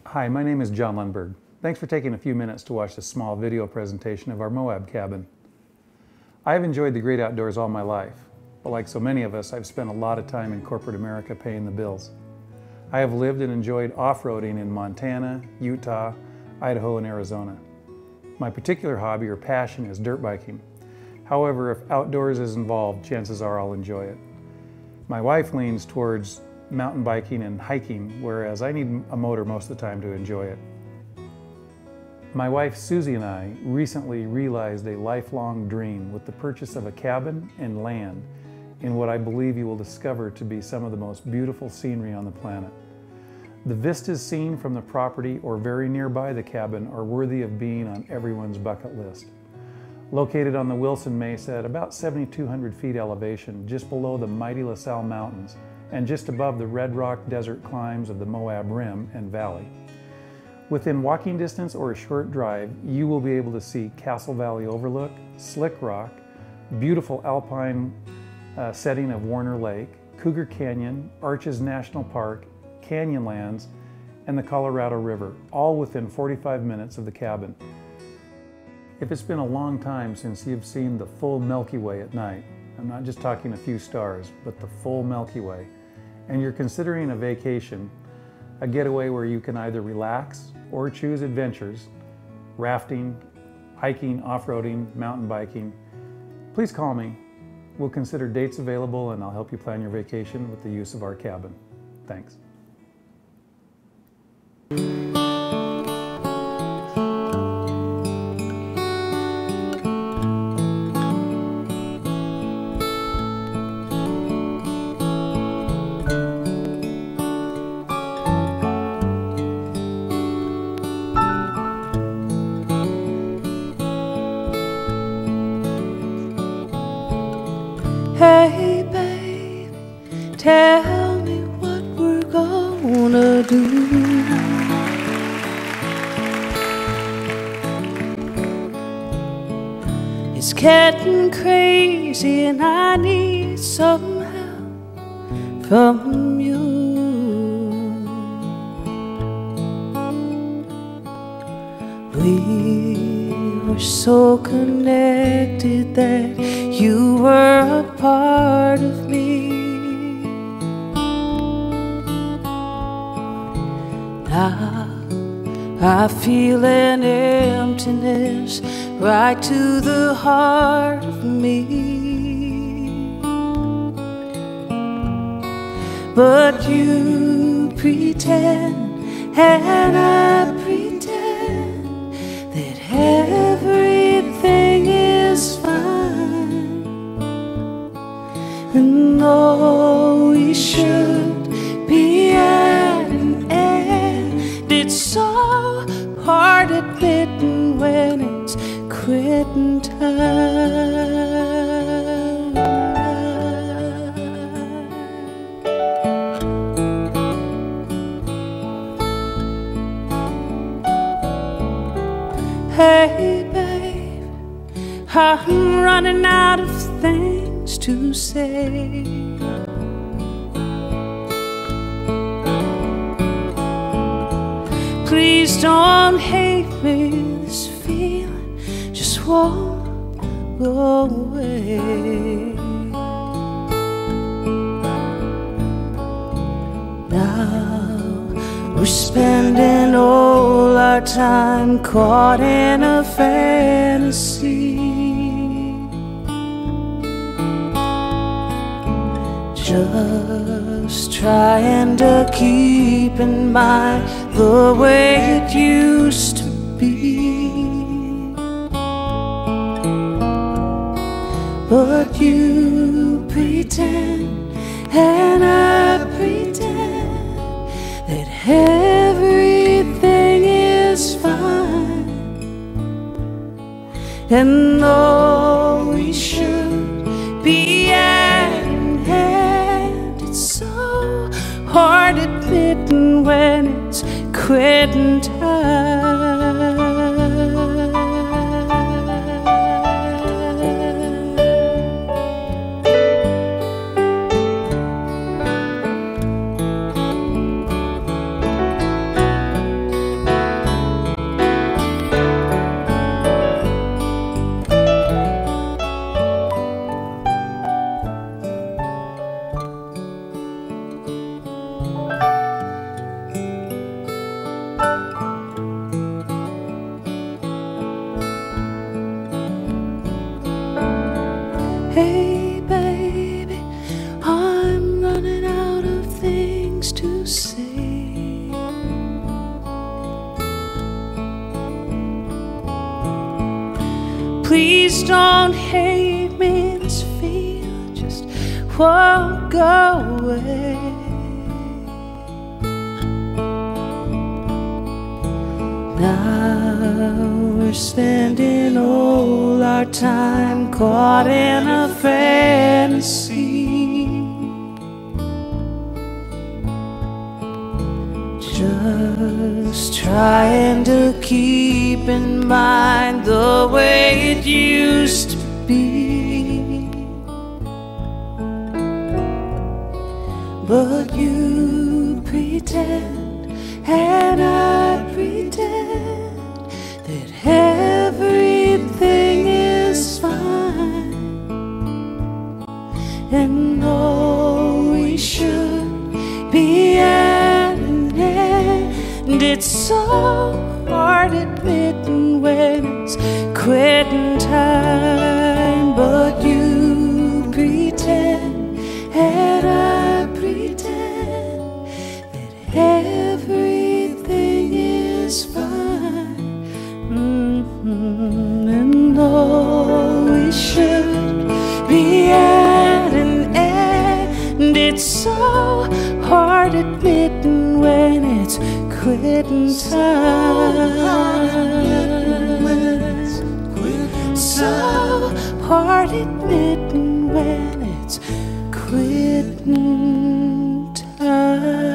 Hi, my name is John Lundberg. Thanks for taking a few minutes to watch this small video presentation of our Moab cabin. I have enjoyed the great outdoors all my life, but like so many of us, I've spent a lot of time in corporate America paying the bills. I have lived and enjoyed off-roading in Montana, Utah, Idaho, and Arizona. My particular hobby or passion is dirt biking. However, if outdoors is involved, chances are I'll enjoy it. My wife leans towards mountain biking and hiking, whereas I need a motor most of the time to enjoy it. My wife Susie and I recently realized a lifelong dream with the purchase of a cabin and land in what I believe you will discover to be some of the most beautiful scenery on the planet. The vistas seen from the property or very nearby the cabin are worthy of being on everyone's bucket list. Located on the Wilson Mesa at about 7,200 feet elevation, just below the mighty La Salle Mountains, and just above the red rock desert climbs of the Moab Rim and Valley. Within walking distance or a short drive, you will be able to see Castle Valley Overlook, Slick Rock, beautiful alpine setting of Warner Lake, Cougar Canyon, Arches National Park, Canyonlands, and the Colorado River, all within 45 minutes of the cabin. If it's been a long time since you've seen the full Milky Way at night, I'm not just talking a few stars, but the full Milky Way, and you're considering a vacation, a getaway where you can either relax or choose adventures, rafting, hiking, off-roading, mountain biking, please call me. We'll consider dates available and I'll help you plan your vacation with the use of our cabin. Thanks. Hey babe, tell me what we're gonna do. It's getting crazy and I need some help from you. We were so connected that you were a part of me. Now I feel an emptiness right to the heart of me. But you pretend and I pretend that everything is fine. And though we should be at an end, it's so hard admitting when it's quitting time. Hey babe, I'm running out of things to say. Please don't hate me, this feeling just won't go away. Now we're spending all our time caught in a fantasy, just trying to keep in mind the way it used to be. But you pretend and I pretend that everything is fine. And though we should be at an end, it's so hard admitting when it's quitting time. Hey baby, I'm running out of things to say. Please don't hate me, this feel just won't go away. Now we're spending all our time caught in a fantasy, just trying to keep in mind the way it used to be. But you pretend and I pretend that everything is fine, and all we should be at an end. And it's so hard admitting when it's quitting time. But you pretend and I pretend that everything is fine, and all we should be at an end. It's so hard admitting when it's quitting time. So hard admitting when it's quitting time.